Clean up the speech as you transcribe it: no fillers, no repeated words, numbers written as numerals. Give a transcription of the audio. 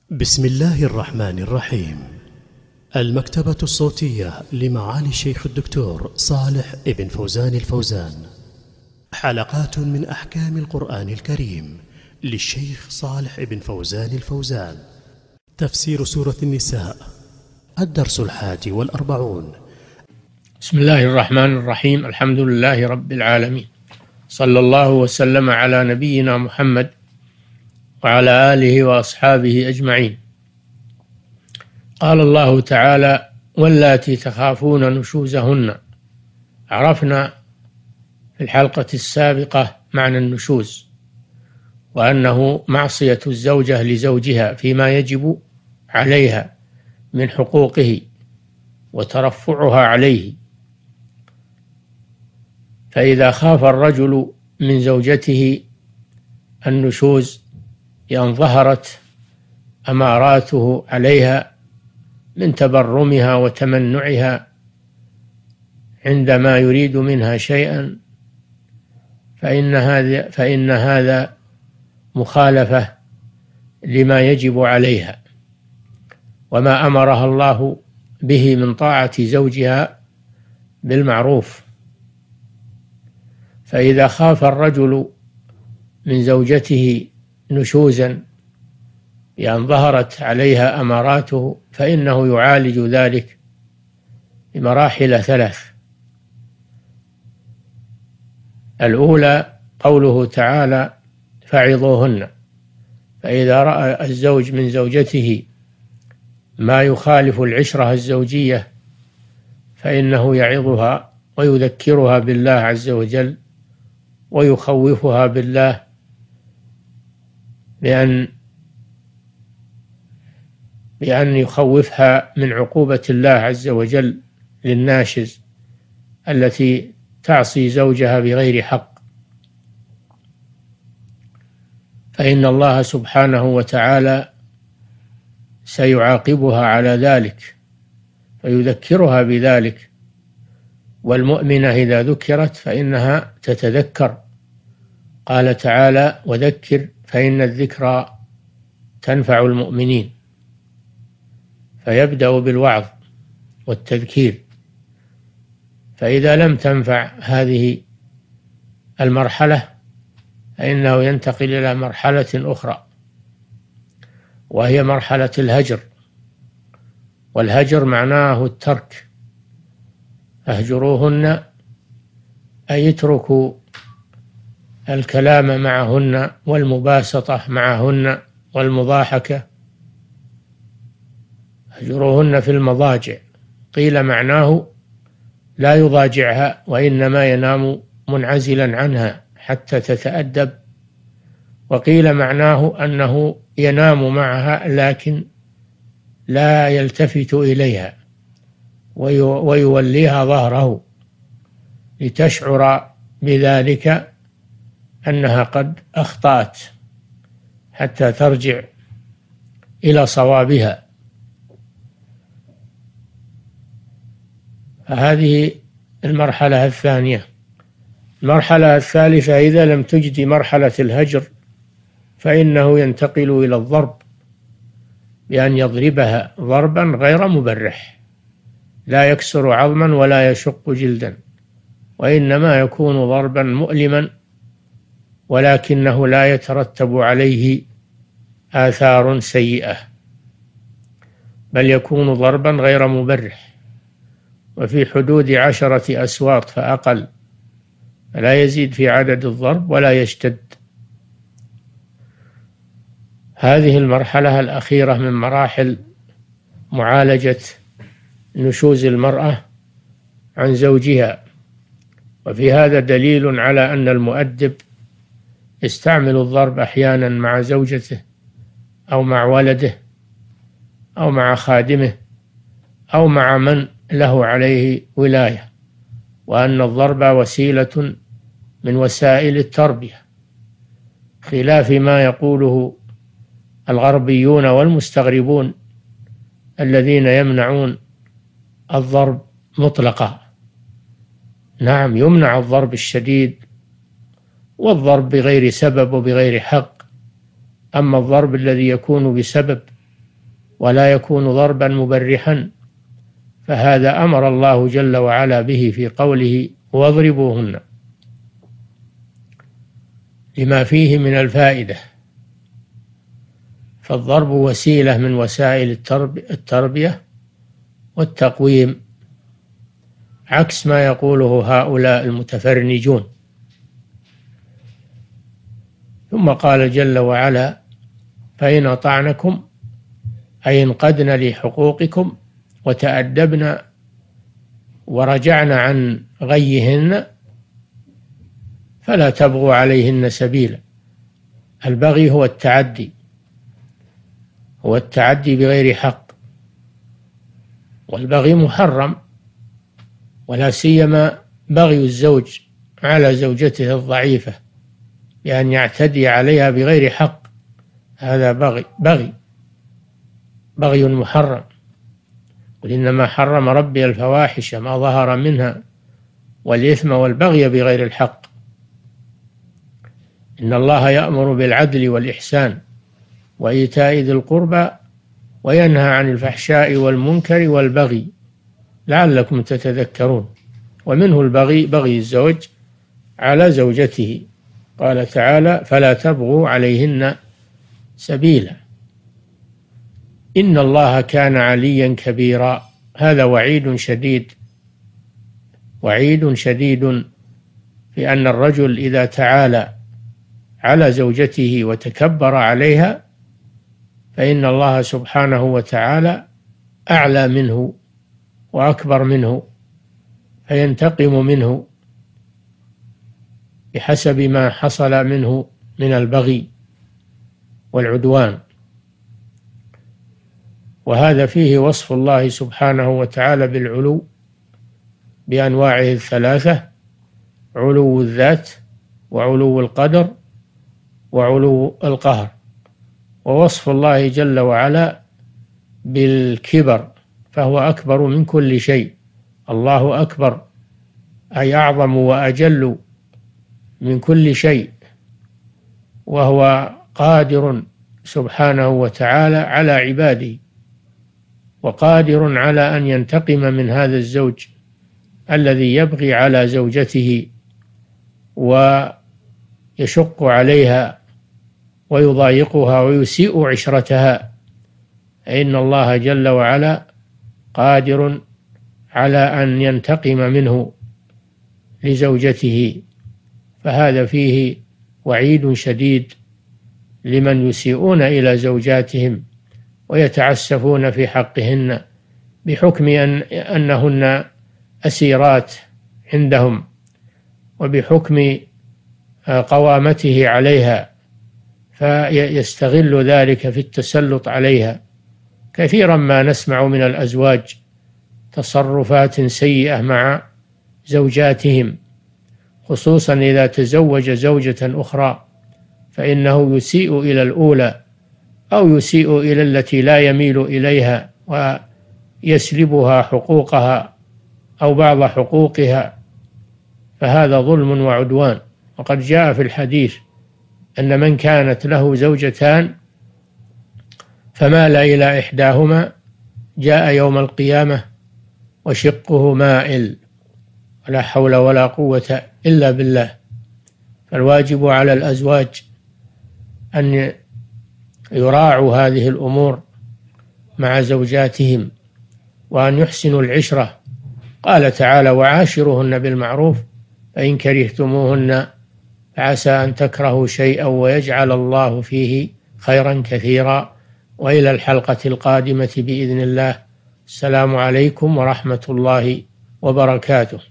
بسم الله الرحمن الرحيم. المكتبة الصوتية لمعالي الشيخ الدكتور صالح ابن فوزان الفوزان. حلقات من أحكام القرآن الكريم للشيخ صالح ابن فوزان الفوزان. تفسير سورة النساء، الدرس 41. بسم الله الرحمن الرحيم. الحمد لله رب العالمين، صلى الله وسلم على نبينا محمد وعلى آله وأصحابه أجمعين. قال الله تعالى: واللاتي تخافون نشوزهن. عرفنا في الحلقة السابقة معنى النشوز، وأنه معصية الزوجة لزوجها فيما يجب عليها من حقوقه وترفعها عليه. فإذا خاف الرجل من زوجته النشوز بأن ظهرت أماراته عليها من تبرمها وتمنعها عندما يريد منها شيئا، فإن هذا مخالفة لما يجب عليها وما أمرها الله به من طاعة زوجها بالمعروف. فإذا خاف الرجل من زوجته نشوزا بأن ظهرت عليها أماراته فإنه يعالج ذلك بمراحل 3. الأولى قوله تعالى: فعظوهن. فإذا رأى الزوج من زوجته ما يخالف العشرة الزوجية فإنه يعظها ويذكرها بالله عز وجل، ويخوفها بالله بأن يخوفها من عقوبة الله عز وجل للناشز التي تعصي زوجها بغير حق، فإن الله سبحانه وتعالى سيعاقبها على ذلك، فيذكرها بذلك. والمؤمنة إذا ذكرت فإنها تتذكر. قال تعالى: وذكر فإن الذكرى تنفع المؤمنين. فيبدأ بالوعظ والتذكير. فإذا لم تنفع هذه المرحلة فإنه ينتقل إلى مرحلة أخرى، وهي مرحلة الهجر. والهجر معناه الترك. اهجروهن أي اتركوا الكلام معهن والمباسطة معهن والمضاحكة. اهجروهن في المضاجع. قيل معناه لا يضاجعها، وإنما ينام منعزلا عنها حتى تتأدب. وقيل معناه أنه ينام معها لكن لا يلتفت إليها ويوليها ظهره لتشعر بذلك أنها قد أخطأت حتى ترجع إلى صوابها. فهذه المرحلة الثانية. المرحلة الثالثة إذا لم تجد مرحلة الهجر فإنه ينتقل إلى الضرب، بأن يضربها ضربا غير مبرح، لا يكسر عظما ولا يشق جلدا، وإنما يكون ضربا مؤلما، ولكنه لا يترتب عليه آثار سيئة، بل يكون ضربا غير مبرح، وفي حدود 10 أسواط فأقل، فلا يزيد في عدد الضرب ولا يشتد. هذه المرحلة الأخيرة من مراحل معالجة نشوز المرأة عن زوجها. وفي هذا دليل على أن المؤدب يستعمل الضرب أحيانا مع زوجته أو مع ولده أو مع خادمه أو مع من له عليه ولاية، وأن الضرب وسيلة من وسائل التربية، خلاف ما يقوله الغربيون والمستغربون الذين يمنعون الضرب مطلقا. نعم، يمنع الضرب الشديد والضرب بغير سبب وبغير حق، أما الضرب الذي يكون بسبب ولا يكون ضربا مبرحا، فهذا أمر الله جل وعلا به في قوله واضربوهن، لما فيه من الفائدة. فالضرب وسيلة من وسائل التربية والتقويم، عكس ما يقوله هؤلاء المتفرنجون. ثم قال جل وعلا فإن أطعنكم أي انقدن لحقوقكم وتأدبن ورجعن عن غيهن فلا تبغوا عليهن سبيلا. البغي هو التعدي، هو التعدي بغير حق، والبغي محرم، ولا سيما بغي الزوج على زوجته الضعيفة بأن يعتدي عليها بغير حق، هذا بغي محرم. قل إنما حرم ربي الفواحش ما ظهر منها والإثم والبغي بغير الحق. إن الله يأمر بالعدل والإحسان وإيتاء ذي القربى وينهى عن الفحشاء والمنكر والبغي لعلكم تتذكرون. ومنه البغي، بغي الزوج على زوجته، قال تعالى فلا تبغوا عليهن سبيلا إن الله كان عليا كبيرا. هذا وعيد شديد، وعيد شديد في أن الرجل إذا تعالى على زوجته وتكبر عليها فإن الله سبحانه وتعالى أعلى منه وأكبر منه، فينتقم منه بحسب ما حصل منه من البغي والعدوان. وهذا فيه وصف الله سبحانه وتعالى بالعلو بأنواعه الثلاثة: علو الذات وعلو القدر وعلو القهر. ووصف الله جل وعلا بالكبر، فهو أكبر من كل شيء، الله أكبر أي أعظم وأجل من كل شيء، وهو قادر سبحانه وتعالى على عباده، وقادر على أن ينتقم من هذا الزوج الذي يبغي على زوجته ويشق عليها ويضايقها ويسيء عشرتها، إن الله جل وعلا قادر على أن ينتقم منه لزوجته. فهذا فيه وعيد شديد لمن يسيئون إلى زوجاتهم ويتعسفون في حقهن بحكم أنهن أسيرات عندهم، وبحكم قوامته عليها، فيستغل ذلك في التسلط عليها. كثيرا ما نسمع من الأزواج تصرفات سيئة مع زوجاتهم، خصوصا إذا تزوج زوجة أخرى، فإنه يسيء إلى الأولى أو يسيء إلى التي لا يميل إليها ويسلبها حقوقها أو بعض حقوقها، فهذا ظلم وعدوان. وقد جاء في الحديث أن من كانت له زوجتان فمال إلى إحداهما جاء يوم القيامة وشقه مائل، ولا حول ولا قوة إلا بالله. فالواجب على الأزواج أن يراعوا هذه الأمور مع زوجاتهم وأن يحسنوا العشرة. قال تعالى وعاشروهن بالمعروف فإن كرهتموهن فعسى أن تكرهوا شيئا ويجعل الله فيه خيرا كثيرا. وإلى الحلقة القادمة بإذن الله. السلام عليكم ورحمة الله وبركاته.